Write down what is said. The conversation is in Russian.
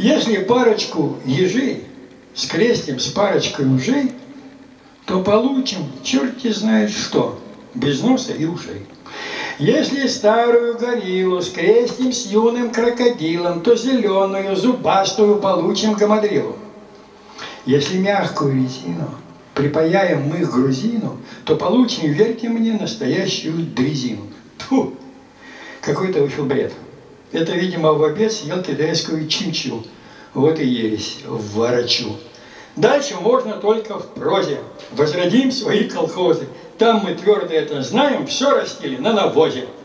Если парочку ежей скрестим с парочкой ужей, то получим черти знает что, без носа и ушей. Если старую гориллу скрестим с юным крокодилом, то зеленую зубастую получим гамадрилу. Если мягкую резину припаяем мы к грузину, то получим, верьте мне, настоящую дрезину. Тьфу! Какой-то вышел бред. Это, видимо, в обед съел китайскую чинчу. Вот и ересь в ворочу. Дальше можно только в прозе. Возродим свои колхозы. Там мы твердо это знаем, все растили на навозе.